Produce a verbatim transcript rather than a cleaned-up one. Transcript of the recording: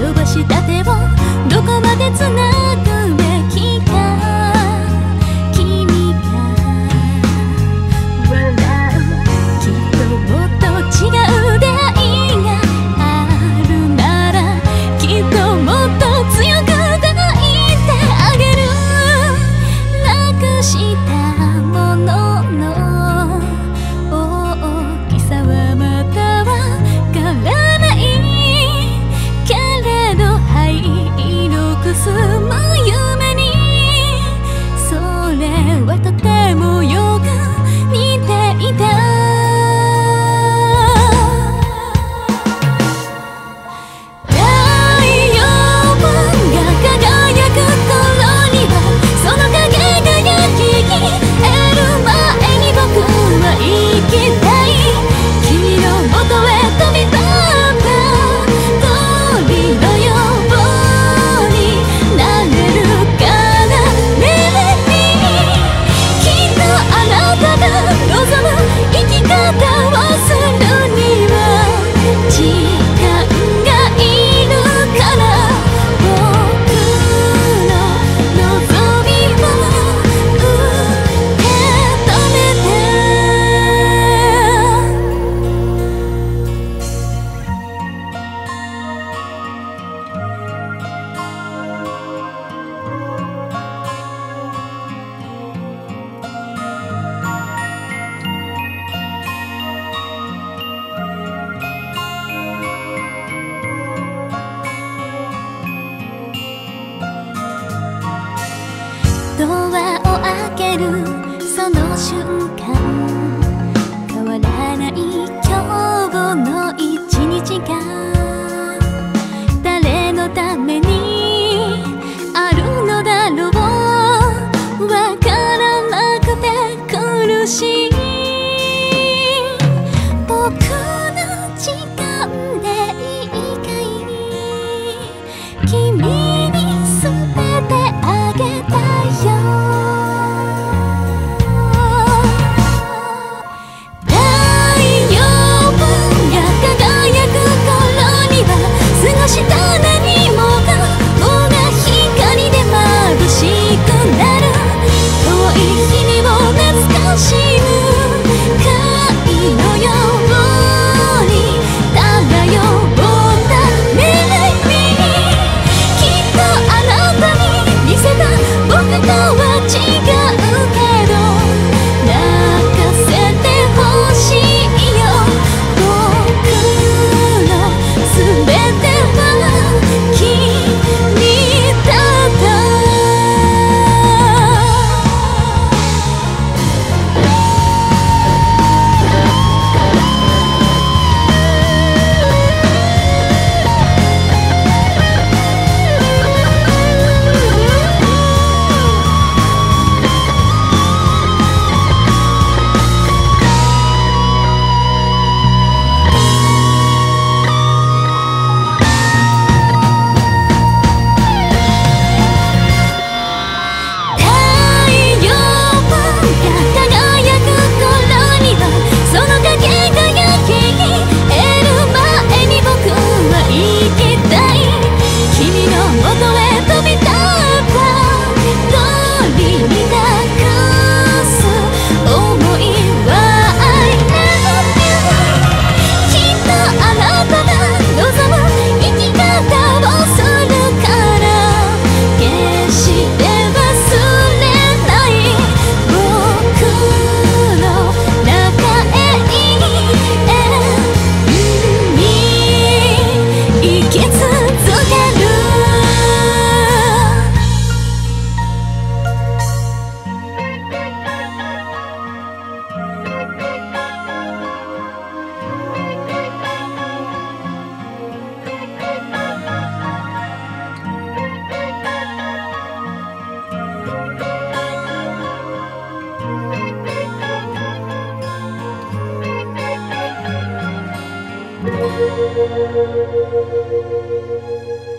飛ばした手をどこまでつなぐべきか。君が笑うきっともっと違う出会いがあるなら、きっともっと強く抱いてあげる。なくしたものの大きさはまだわからないけれど、灰色くすむ夢にそれはとてもよく似ていた。ドアを開けるその瞬間、変わらない今日の一日が誰のためにあるのだろう。わからなくて苦しい。僕の時間でいいかい、君に全てあげたいよ。 Thank you.